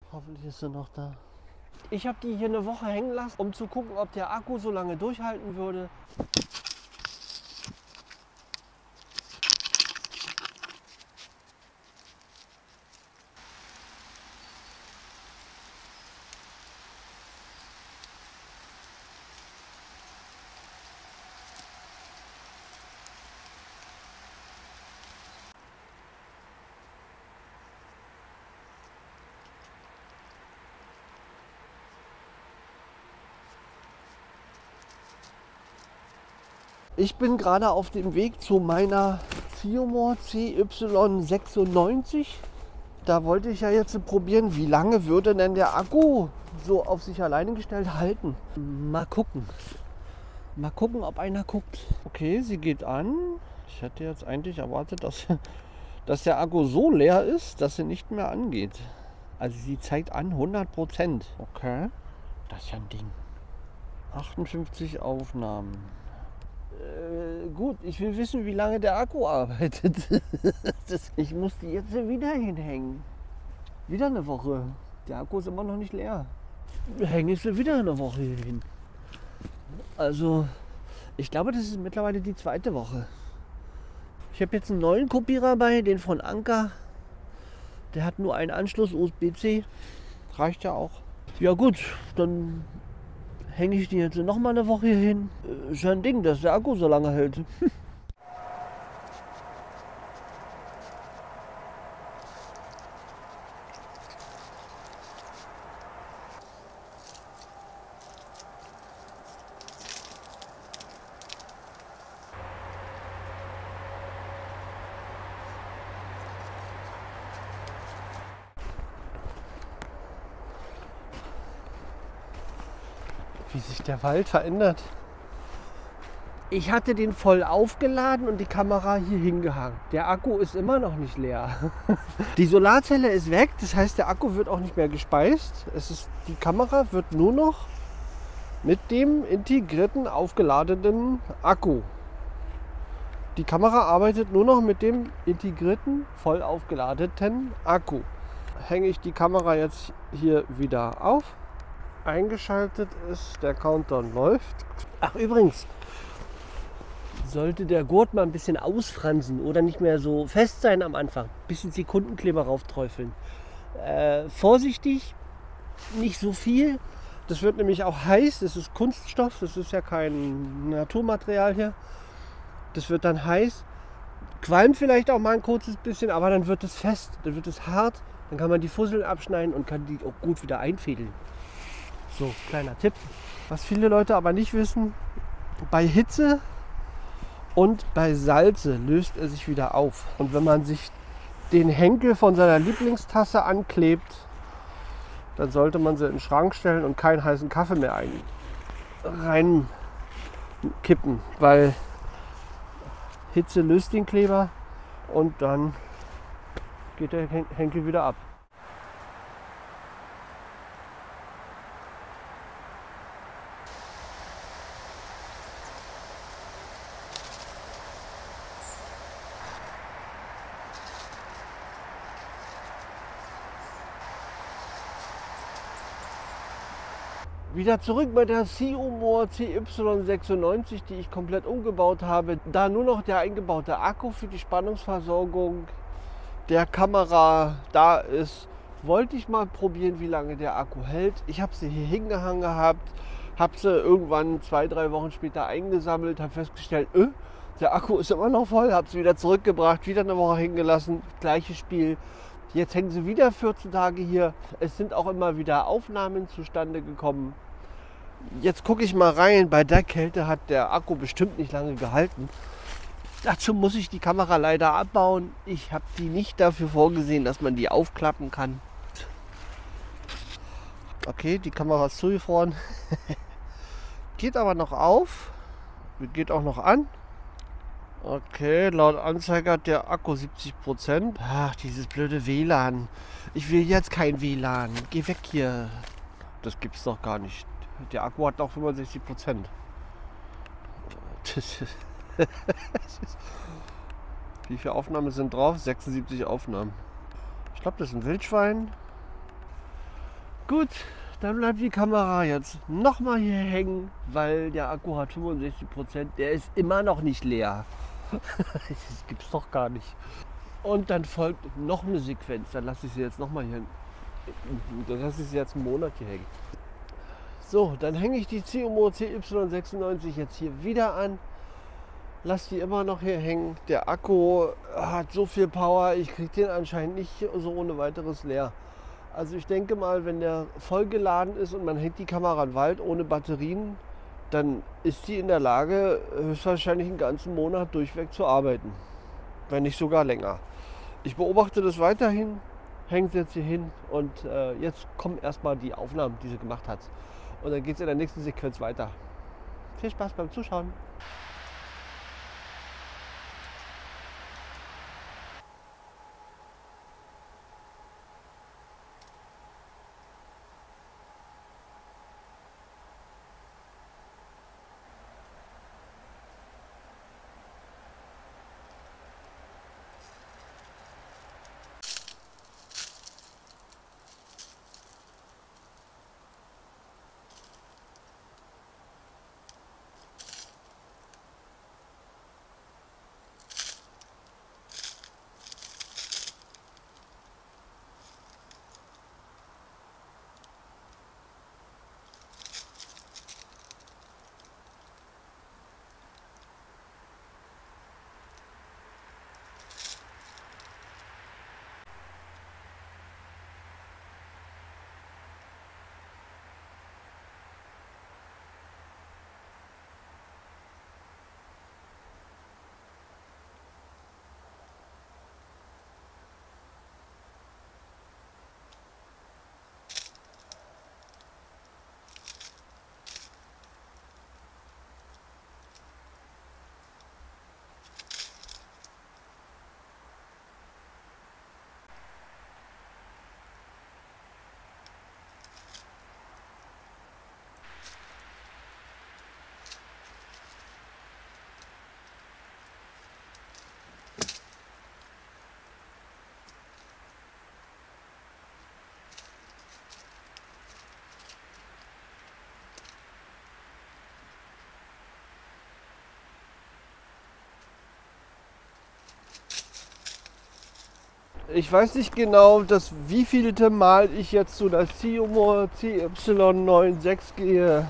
Hoffentlich ist sie noch da. Ich habe die hier eine Woche hängen lassen, um zu gucken, ob der Akku so lange durchhalten würde. Ich bin gerade auf dem Weg zu meiner Fiomor CY96. Da wollte ich ja jetzt probieren, wie lange würde denn der Akku so auf sich alleine gestellt halten. Mal gucken. Mal gucken, ob einer guckt. Okay, sie geht an. Ich hätte jetzt eigentlich erwartet, dass der Akku so leer ist, dass sie nicht mehr angeht. Also sie zeigt an 100%. Okay, das ist ja ein Ding. 58 Aufnahmen. Gut, ich will wissen, wie lange der Akku arbeitet. Ich muss die jetzt wieder hinhängen. Wieder eine Woche. Der Akku ist immer noch nicht leer. Hänge ich sie wieder eine Woche hier hin. Also, ich glaube, das ist mittlerweile die zweite Woche. Ich habe jetzt einen neuen Kopierer bei, den von Anker. Der hat nur einen Anschluss USB-C. Reicht ja auch. Ja gut, dann hänge ich die jetzt noch mal eine Woche hier hin. Ist ja ein Ding, dass der Akku so lange hält. Wie sich der Wald verändert. Ich hatte den voll aufgeladen und die Kamera hier hingehangen. Der Akku ist immer noch nicht leer. Die Solarzelle ist weg, das heißt, der Akku wird auch nicht mehr gespeist. Die Kamera wird nur noch mit dem integrierten aufgeladenen Akku. Die Kamera arbeitet nur noch mit dem integrierten, voll aufgeladenen Akku. Hänge ich die Kamera jetzt hier wieder auf. Eingeschaltet ist, der Countdown läuft. Ach übrigens, sollte der Gurt mal ein bisschen ausfransen oder nicht mehr so fest sein am Anfang, ein bisschen Sekundenkleber raufträufeln. Vorsichtig, nicht so viel. Das wird nämlich auch heiß, das ist Kunststoff, das ist ja kein Naturmaterial hier. Das wird dann heiß, qualmt vielleicht auch mal ein kurzes bisschen, aber dann wird es fest, dann wird es hart, dann kann man die Fusseln abschneiden und kann die auch gut wieder einfädeln. So, kleiner Tipp. Was viele Leute aber nicht wissen, bei Hitze und bei Salze löst er sich wieder auf. Und wenn man sich den Henkel von seiner Lieblingstasse anklebt, dann sollte man sie in den Schrank stellen und keinen heißen Kaffee mehr reinkippen, weil Hitze löst den Kleber und dann geht der Henkel wieder ab. Wieder zurück bei der Fiomor CY96, die ich komplett umgebaut habe. Da nur noch der eingebaute Akku für die Spannungsversorgung der Kamera da ist, wollte ich mal probieren, wie lange der Akku hält. Ich habe sie hier hingehangen gehabt, habe sie irgendwann 2-3 Wochen später eingesammelt, habe festgestellt, der Akku ist immer noch voll, habe sie wieder zurückgebracht, wieder eine Woche hingelassen, gleiches Spiel. Jetzt hängen sie wieder 14 Tage hier. Es sind auch immer wieder Aufnahmen zustande gekommen. Jetzt gucke ich mal rein. Bei der Kälte hat der Akku bestimmt nicht lange gehalten. Dazu muss ich die Kamera leider abbauen. Ich habe die nicht dafür vorgesehen, dass man die aufklappen kann. Okay, die Kamera ist zugefroren. Geht aber noch auf. Geht auch noch an. Okay, laut Anzeiger hat der Akku 70%. Ach, dieses blöde WLAN. Ich will jetzt kein WLAN. Geh weg hier. Das gibt's doch gar nicht. Der Akku hat noch 65%. Wie viele Aufnahmen sind drauf? 76 Aufnahmen. Ich glaube, das ist ein Wildschwein. Gut, dann bleibt die Kamera jetzt nochmal hier hängen, weil der Akku hat 65%. Der ist immer noch nicht leer. Das gibt's doch gar nicht. Und dann folgt noch eine Sequenz. Dann lasse ich sie jetzt nochmal hier. Dann lasse ich sie jetzt einen Monat hier hängen. So, dann hänge ich die COMO CY96 jetzt hier wieder an. Lasse die immer noch hier hängen. Der Akku hat so viel Power, ich kriege den anscheinend nicht so ohne weiteres leer. Also ich denke mal, wenn der voll geladen ist und man hängt die Kamera in den Wald ohne Batterien, dann ist die in der Lage, höchstwahrscheinlich einen ganzen Monat durchweg zu arbeiten. Wenn nicht sogar länger. Ich beobachte das weiterhin, hänge sie jetzt hier hin und jetzt kommen erstmal die Aufnahmen, die sie gemacht hat. Und dann geht es in der nächsten Sequenz weiter. Viel Spaß beim Zuschauen. Ich weiß nicht genau, wie vielte Mal ich jetzt zu der COMO CY96 gehe,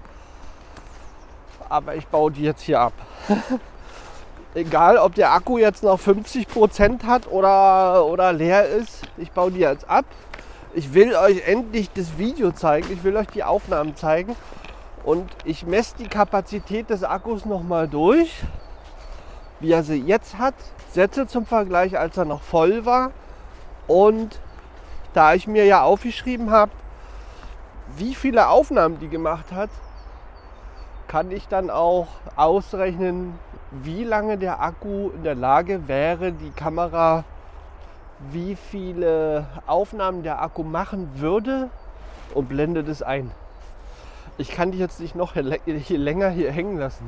aber ich baue die jetzt hier ab. Egal, ob der Akku jetzt noch 50% hat oder leer ist, ich baue die jetzt ab. Ich will euch endlich das Video zeigen, ich will euch die Aufnahmen zeigen und ich messe die Kapazität des Akkus nochmal durch, wie er sie jetzt hat. Sätze zum Vergleich, als er noch voll war, und da ich mir ja aufgeschrieben habe, wie viele Aufnahmen die gemacht hat, kann ich dann auch ausrechnen, wie lange der Akku in der Lage wäre, die Kamera, wie viele Aufnahmen der Akku machen würde, und blende das ein. Ich kann die jetzt nicht noch länger hier hängen lassen.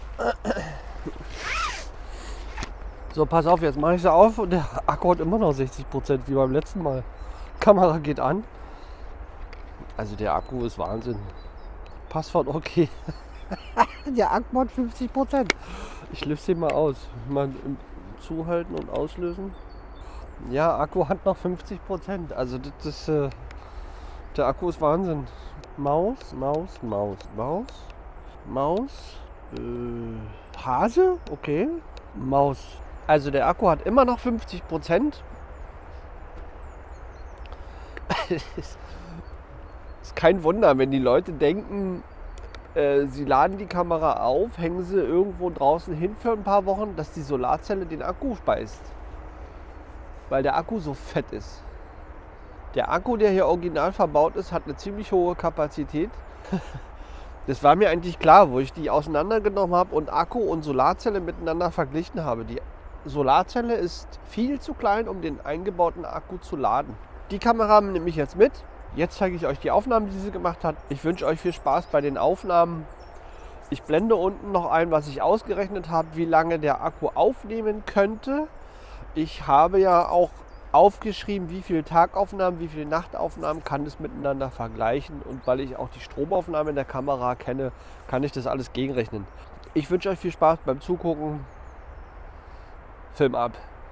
So, pass auf, jetzt mache ich sie auf und der Akku hat immer noch 60% wie beim letzten Mal. Kamera geht an. Also der Akku ist Wahnsinn. Passwort okay. Der Akku hat 50%. Ich löse sie mal aus. Mal zuhalten und auslösen. Ja, Akku hat noch 50%. Also der Akku ist Wahnsinn. Maus. Hase? Okay. Maus. Also der Akku hat immer noch 50%. Ist kein Wunder, wenn die Leute denken, sie laden die Kamera auf, hängen sie irgendwo draußen hin für ein paar Wochen, dass die Solarzelle den Akku speist. Weil der Akku so fett ist. Der Akku, der hier original verbaut ist, hat eine ziemlich hohe Kapazität. Das war mir eigentlich klar, wo ich die auseinandergenommen habe und Akku und Solarzelle miteinander verglichen habe. Die Solarzelle ist viel zu klein, um den eingebauten Akku zu laden. Die Kamera nehme ich jetzt mit. Jetzt zeige ich euch die Aufnahmen, die sie gemacht hat. Ich wünsche euch viel Spaß bei den Aufnahmen. Ich blende unten noch ein, was ich ausgerechnet habe, wie lange der Akku aufnehmen könnte. Ich habe ja auch aufgeschrieben, wie viele Tagaufnahmen, wie viele Nachtaufnahmen, kann es miteinander vergleichen. Und weil ich auch die Stromaufnahme in der Kamera kenne, kann ich das alles gegenrechnen. Ich wünsche euch viel Spaß beim Zugucken. Film ab.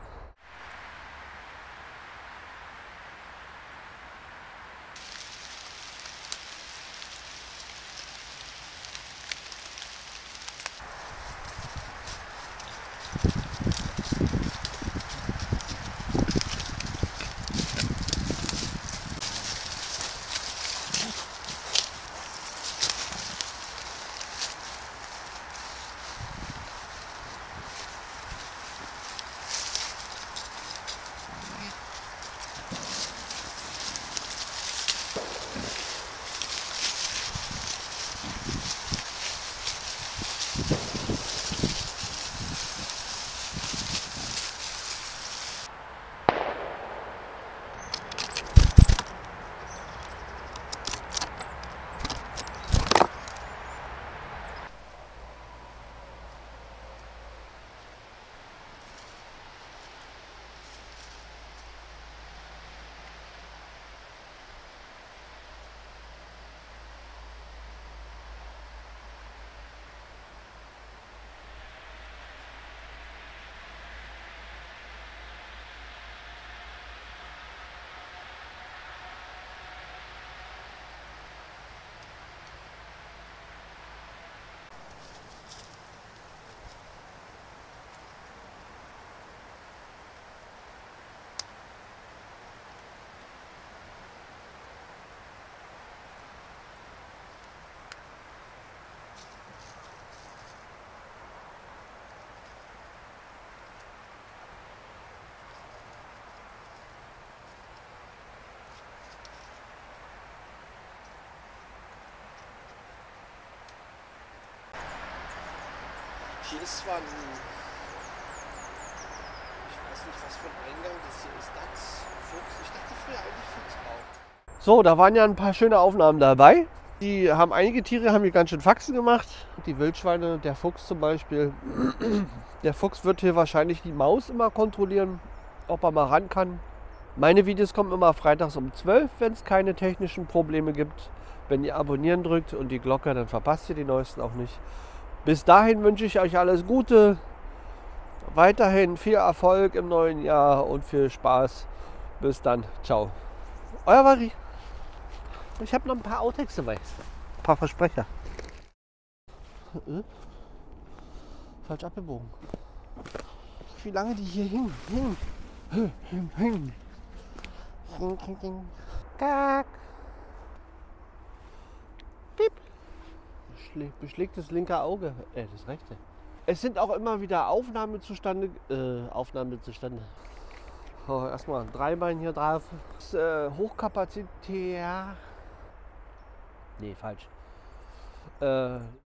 Hier ist zwar ein, ich weiß nicht, was für ein Eingang das hier ist, Dachs, Fuchs, ich dachte früher eigentlich Fuchsbau. So, da waren ja ein paar schöne Aufnahmen dabei. Die haben einige Tiere haben hier ganz schön Faxen gemacht. Die Wildschweine, der Fuchs zum Beispiel. Der Fuchs wird hier wahrscheinlich die Maus immer kontrollieren, ob er mal ran kann. Meine Videos kommen immer freitags um 12, wenn es keine technischen Probleme gibt. Wenn ihr abonnieren drückt und die Glocke, dann verpasst ihr die neuesten auch nicht. Bis dahin wünsche ich euch alles Gute, weiterhin viel Erfolg im neuen Jahr und viel Spaß. Bis dann, ciao. Euer Vari. Ich habe noch ein paar Outtakes dabei, ein paar Versprecher. Falsch abgebogen. Wie lange die hier hingen. Kack. Piep. Beschlägt das linke Auge, das rechte. Es sind auch immer wieder Aufnahmen zustande. Oh, erstmal ein Dreibein hier drauf. Hochkapazitär. Nee, falsch.